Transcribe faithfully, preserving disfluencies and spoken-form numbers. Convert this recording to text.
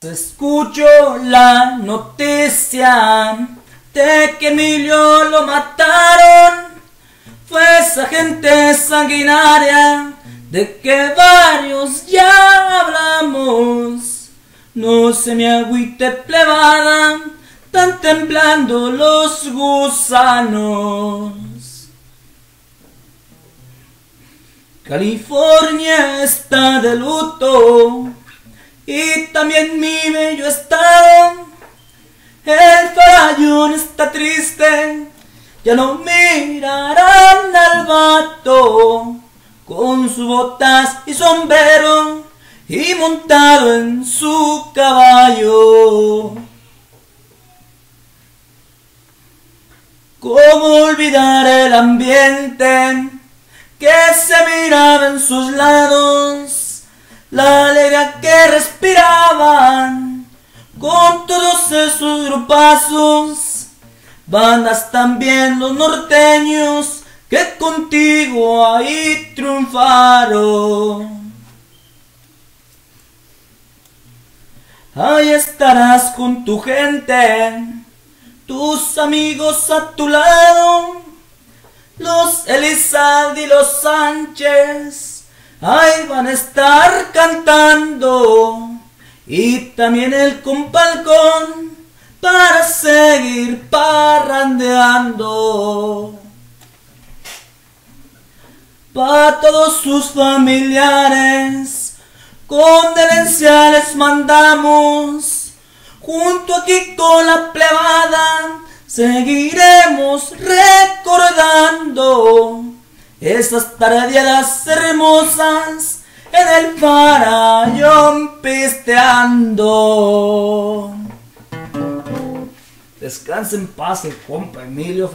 Escucho la noticia de que Emilio lo mataron. Fue esa gente sanguinaria de que varios ya hablamos. No se me agüite, plebada, están temblando los gusanos. California está de luto y también mi bello estado. El farallón está triste, ya no mirarán al vato con sus botas y sombrero y montado en su caballo. ¿Cómo olvidar el ambiente que se miraba en sus lados? La alegría que respiraban con todos esos grupazos, bandas también los norteños que contigo ahí triunfaron. Ahí estarás con tu gente, tus amigos a tu lado, los Elizalde y los Sánchez, ahí van a estar cantando, y también el compalcón para seguir parrandeando. Pa' todos sus familiares, condolencias les mandamos, junto aquí con la plebada seguiremos recordando esas tardeadas hermosas en el farallón pisteando. Descansa en paz el compa Emilio.